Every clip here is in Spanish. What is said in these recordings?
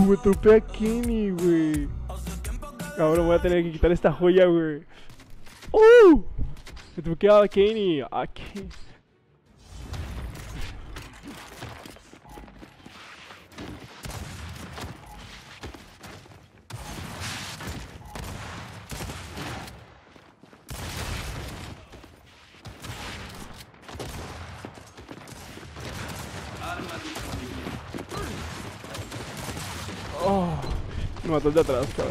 Me topé a Kenny, güey. Ahora voy a tener que quitar esta joya, güey. Me topé a Kenny. A Kenny. Oh, me mató el de atrás, cabrón.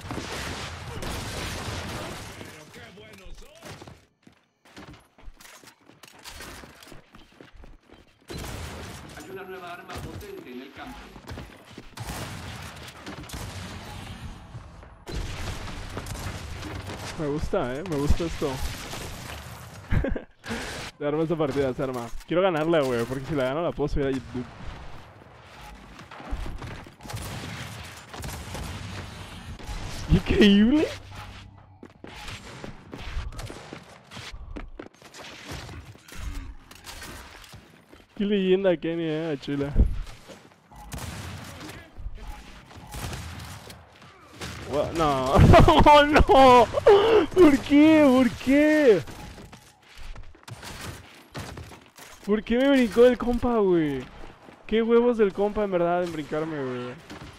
Hay una nueva arma potente en el campo. Me gusta esto. Se arma esta partida, se arma. Quiero ganarla, güey, porque si la gano la puedo subir a YouTube. Increíble. Qué leyenda, Kenny, chula. No, no. ¿Por qué? ¿Por qué? ¿Por qué me brincó el compa, güey? ¿Qué huevos del compa en verdad en brincarme, güey?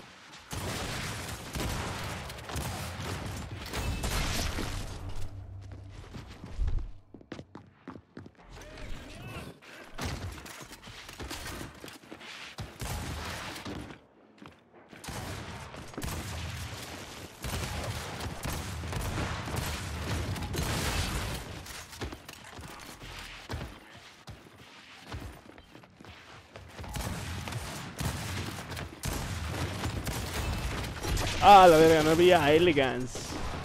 Ah, la verga, no había Elegance.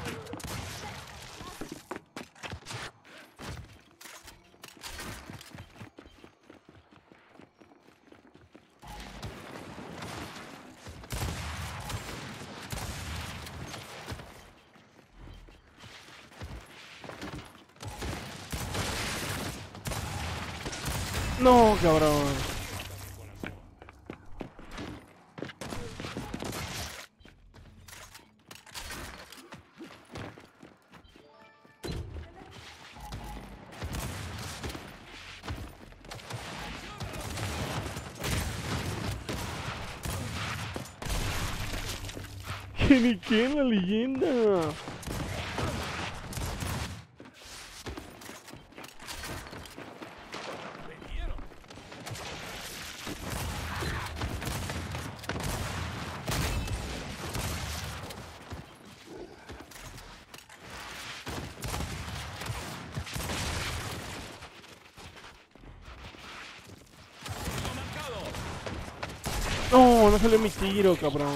No, cabrón. Kenny Ken, la leyenda. No, no salió mi tiro, cabrón.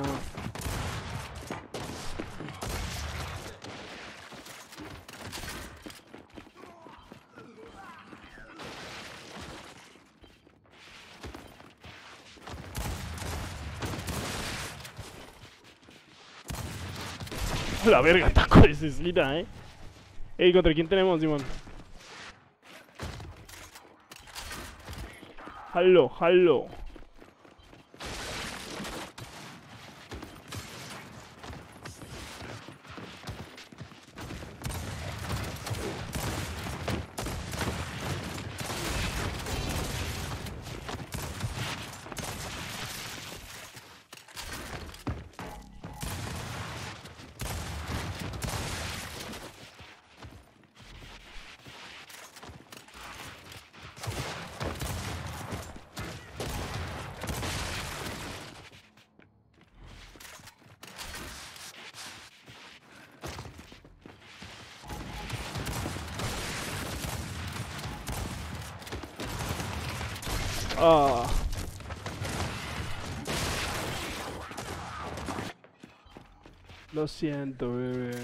La verga, taco de Cecilia, Ey, ¿contra quién tenemos, Simón? Jalo, jalo. Ah. Lo siento, bebé.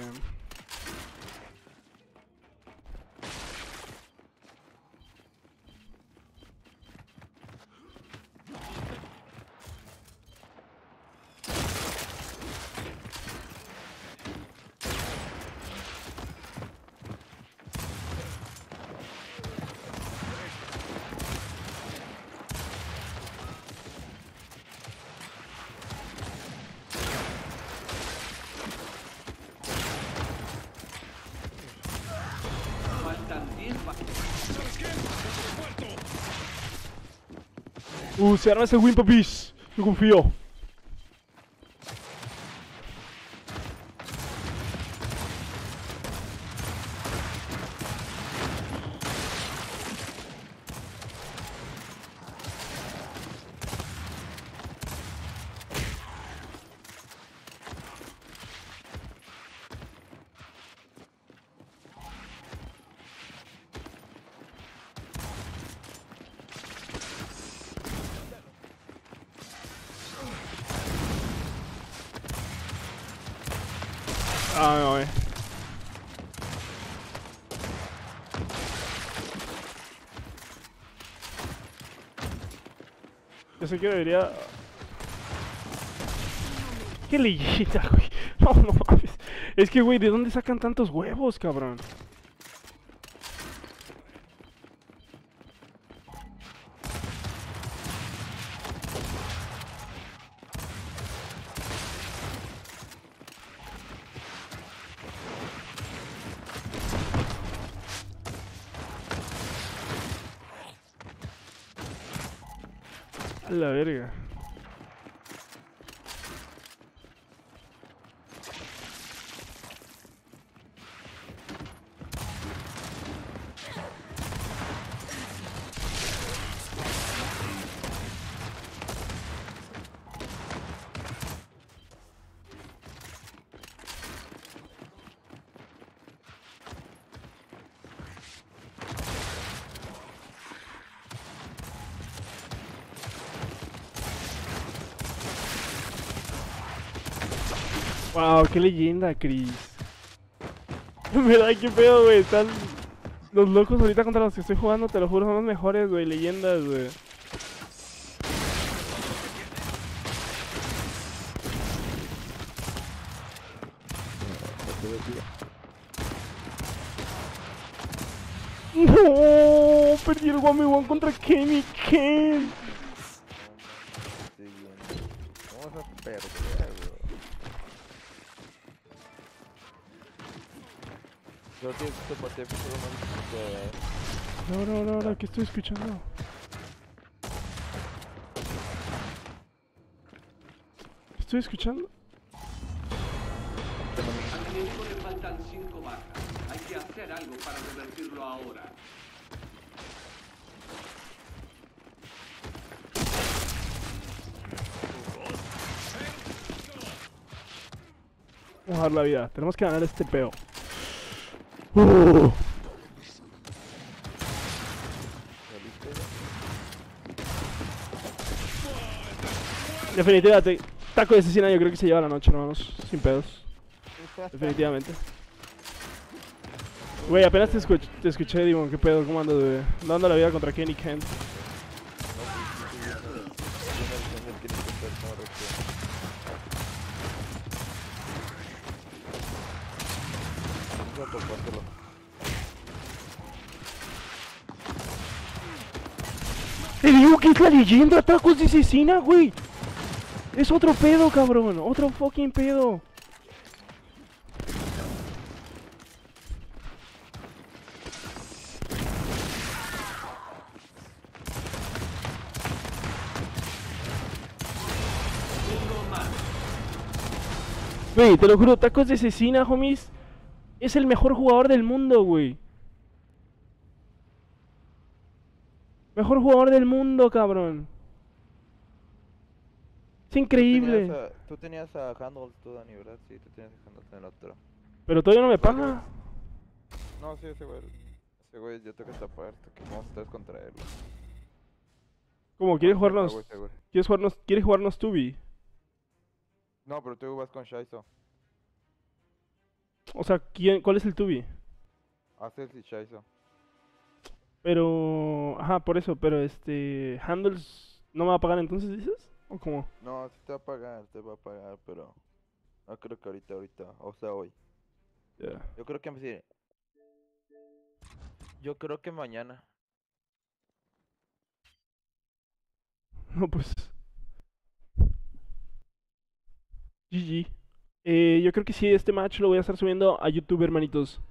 Se arma ese win, papis. Yo confío. Ay, ay. Yo sé que debería... ¡Qué leyenda, güey! No, no mames. Es que, güey, ¿de dónde sacan tantos huevos, cabrón? A la verga. Wow, qué leyenda, Chris. ¿Verdad? ¿Qué pedo, güey? Están los locos ahorita contra los que estoy jugando, te lo juro, son los mejores, güey. Leyendas, güey. No, perdí el 1v1 contra Kenny Ken. Sí, bien. Vamos a perder, bro. Yo tienes que pasar por No, ¿qué estoy escuchando? ¿Estoy escuchando? Al enemigo le faltan 5 bajas. Hay que hacer algo para revertirlo ahora. Vamos a dar la vida, tenemos que ganar este peo. Definitivamente, taco de asesina yo creo que se lleva la noche, hermanos, sin pedos. Definitivamente. Güey, apenas te escuché, Dimon, qué pedo, cómo andas, güey. Dando la vida contra Kenny Kent. Te digo que es la leyenda, tacos de asesina, güey. Es otro pedo, cabrón. Otro fucking pedo. Güey, te lo juro, tacos de asesina, homies. Es el mejor jugador del mundo, güey. Mejor jugador del mundo, cabrón. Es increíble. Tú tenías a Handles, tú, Dani, ¿verdad? Sí, tú tenías a Handles en el otro. Pero todavía no me paga. No, sí, ese güey ya toca taparte, que vamos a estar contra él. ¿Cómo? ¿Quieres No, jugarnos? güey, seguro. ¿Quieres jugarnos Tubi? No, pero tú vas con Shaizo. O sea, ¿cuál es el Tubi? Haces y Shaizo. Pero... Ajá, por eso, pero Handles no me va a pagar entonces, ¿dices? ¿O cómo? No, sí te va a pagar, pero no creo que ahorita, o sea, hoy. Ya. Yo creo que sí. Yo creo que mañana. No, pues... GG. Yo creo que sí, este match lo voy a estar subiendo a YouTube, hermanitos.